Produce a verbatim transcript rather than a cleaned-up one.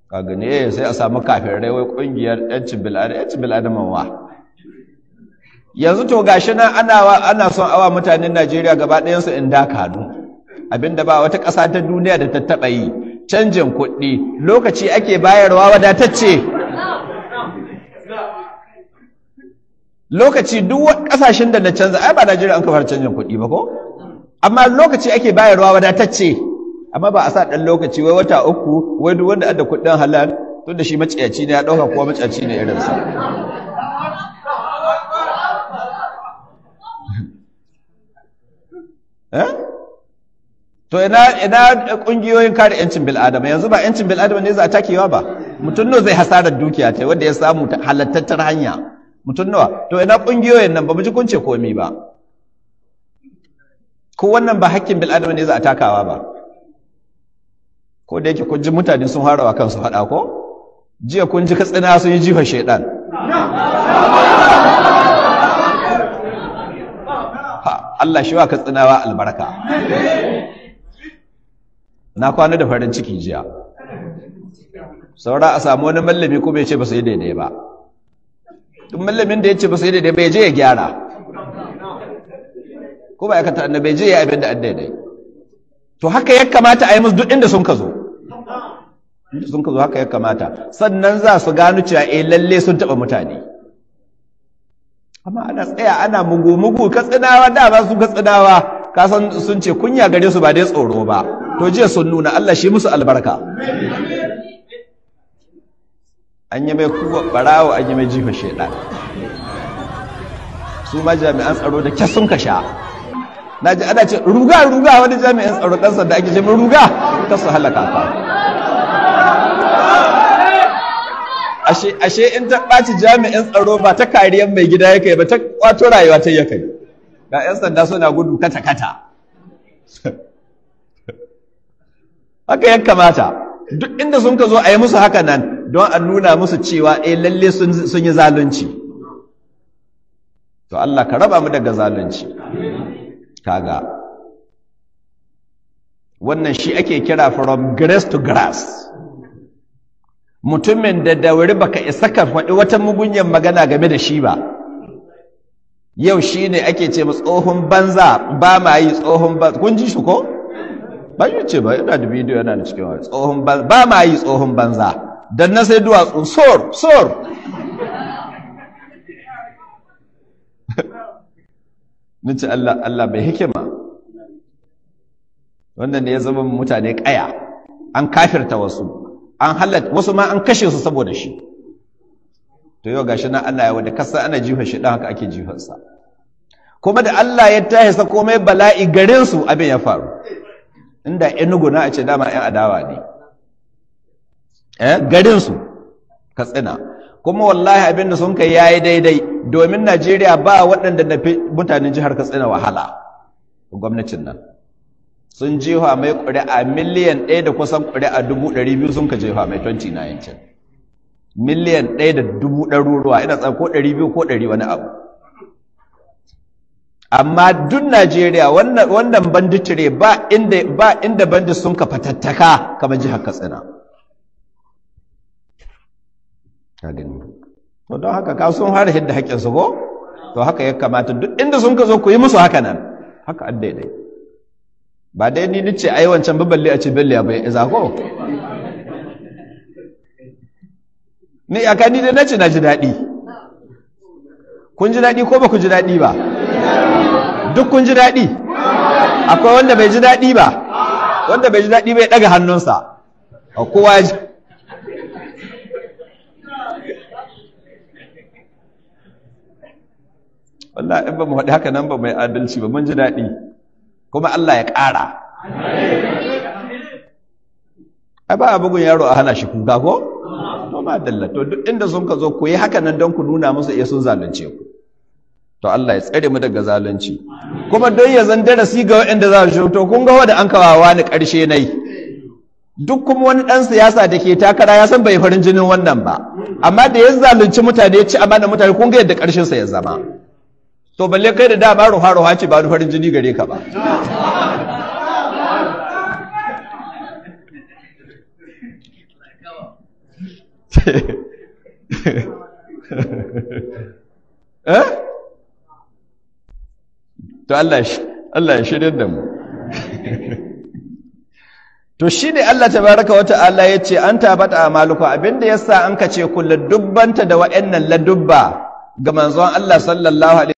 ka gane sai a samu kafirai wai kungiyar yancin bil'adama yancin bil'adama wa yanzu to gashi nan ana ana son awa mutanen Najeriya gaba ɗayan su in dakanu abinda ba wata ƙasa ta duniya da ta taɓa yi canjin kuɗi lokaci ake bayarwa wadatacce lokaci duk ƙasashen da na canza ai ba Najeriya an kafar canjin kuɗi ba ko amma lokaci ake bayarwa wadatacce amma ba a sa ɗan lokaci wai wata uku wai duk wanda adda kuɗin halal tun da shi maciyaci ne ya ɗauka kuwa maciyaci ne irinsa eh to ina ina kungiyoyin kare yancin bil'adama yanzu ba yancin bil'adama ne za a takewa ba mutum nawa zai hasarar dukiya ta wanda ya samu halattattar hanya mutum nawa to ina kungiyoyin nan ba mu ji kun ce komai ba ko wannan ba hakkin bil'adama ne za a takawa ba ko da yake kun ji mutane sun harawa kansu faɗa ko jiya kun ji katsina sun yi jifa shaidan Allah shi wa katsinawa albarka na kwana da farin ciki jiya saura a samu wani mallami ko bai ce ba su yi daidai ba duk mallamin da ya ce ba su yi daidai bai je ya gyara ko ba ya kata annabi je ya abin da an daidai to haka ya kamata a yi musu duk inda sun ka zo inda sun ka zo haka ya kamata sannan za su gano cewa eh lalle sun taɓa mutane amma ana tsaya ana mugu-mugu katsinawa dama su katsinawa kasan sun ce kunya gare su ba dai tsoro ba to jiya sun nuna Allah shi musu albarka an yi mai kuwa barawo an yi mai jifa shaidan su ma jami'an tsaro da kyas sun ka sha na ji ana ce ruga ruga wani jami'an tsaro ɗan sanda ake ce mai ruga ta su halaka ka ashe ashe in ta ɓaci jami'in tsaro ba ta kariyar mai gida ya kai ba ta kwato rayuwa ta ya kai ga 'yan sanda suna gudu kata kata haka ya kamata duk inda sun ka zo a yi musu haka nan don a nuna musu cewa eh lalle sun yi zalunci to Allah ka raba mu daga zalunci kaga wannan shi ake kira from grace to grass mutumin da da wuri baka isa ka faɗi wata mugunyan magana game da shi ba yau shi ne ake ce tsohon banza ba ma yi tsohon banza kun ji shi ko? ba shi ce ba yana da bidiyo yana da cikin wani tsohon banza ba ma yi tsohon banza don na sai duwatsu sor sor nace Allah Allah bai hikima wannan ne ya zama mutane kaya an kafirta wasu an halatta wasu ma an kashe su saboda shi to yau gashi nan Allah ya wanda kasa ana jifa shi dan haka ake jifansa kuma da Allah ya tahi sa komai bala'i garin su abin ya faru inda Enugu na a ce dama ƴan adawa ne eh garin su Katsina kuma wallahi abin da sun kai yayi daidai domin Najeriya ba waɗanda na mutanen jihar Katsina wahala gwamnatin nan sun jefa mai ƙuri'a miliyan ɗaya da kusan ƙuri'a dubu ɗari biyu sun ka jefa mai twenty nineteen miliyan ɗaya da dubu ɗaruruwa ina tsan ko ɗari biyu ko ɗari wani abu amma duk Najeriya wannan wannan banditire ba inda ba inda bandit sun ka fatattaka kamar jihar Katsina ka gani to don haka ka sun har hidda haƙƙin su ko to haka ya kamata duk inda sun ka zo ku yi musu haka nan haka an daidai ba dai ni nace ai wancan baballe a ce belle bai iza ko ni aka ni dai nace na ji dadi kun ji dadi ko ba ku ji dadi ba duk kun ji dadi akwai wanda bai ji dadi ba wanda bai ji dadi bai daga hannunsa kowa ji wallahi in ba mu haɗi haka nan ba mai adalci ba mun ji dadi kuma Allah ya ƙara ai ba a bugun yaro a hana shi kuka ko to ma dalla to duk inda sun ka zo ku yi haka nan don ku nuna musu iya sun zalunce ku to Allah ya tsare mu daga zalunci kuma don ya zan darasi ga waɗanda za su to kun ga wanda an kawawa ni ƙarshe nai duk kuma wani ɗan siyasa da ke takara ya san bai farin jinin wannan ba amma da ya zalunci mutane ya ci amana mutane kun ga yadda ƙarshen sa ya zama to balle kai da dama ruha ruha ce ba farin jini gare ka ba eh to Allah shi Allah ya shirye da mu to shine Allah tabaraka wa ta'ala yace an tabata amaluku abinda yasa an kace kullu dubbanta da wa'annan ladubba ga manzon Allah sallallahu alaihi